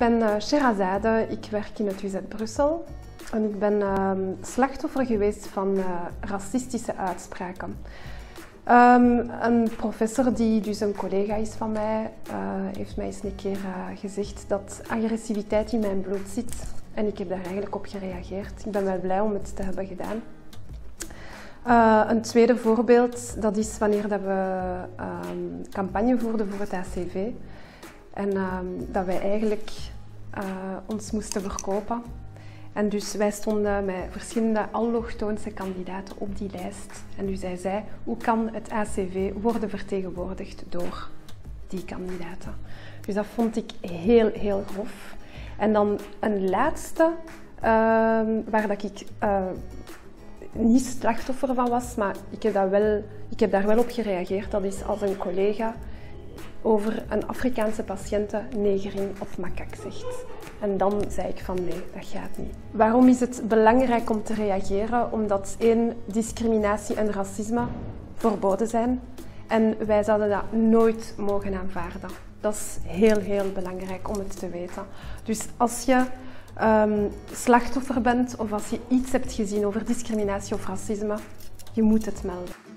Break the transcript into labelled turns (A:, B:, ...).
A: ben Sherazade, ik werk in het UZ Brussel en ik ben slachtoffer geweest van racistische uitspraken. Een professor die dus een collega is van mij, heeft mij eens een keer gezegd dat agressiviteit in mijn bloed zit en ik heb daar eigenlijk op gereageerd. Ik ben wel blij om het te hebben gedaan. Een tweede voorbeeld, dat is wanneer dat we campagne voerden voor het ACV en dat wij eigenlijk ons moesten verkopen. En dus wij stonden met verschillende allochtoonse kandidaten op die lijst. En dus hij zei, hoe kan het ACV worden vertegenwoordigd door die kandidaten? Dus dat vond ik heel, heel grof. En dan een laatste, waar dat ik niet slachtoffer van was, maar ik heb daar wel op gereageerd. Dat is als een collega over een Afrikaanse patiënte negering of makak zegt. En dan zei ik van nee, dat gaat niet. Waarom is het belangrijk om te reageren? Omdat discriminatie en racisme verboden zijn. En wij zouden dat nooit mogen aanvaarden. Dat is heel, heel belangrijk om het te weten. Dus als je slachtoffer bent of als je iets hebt gezien over discriminatie of racisme, je moet het melden.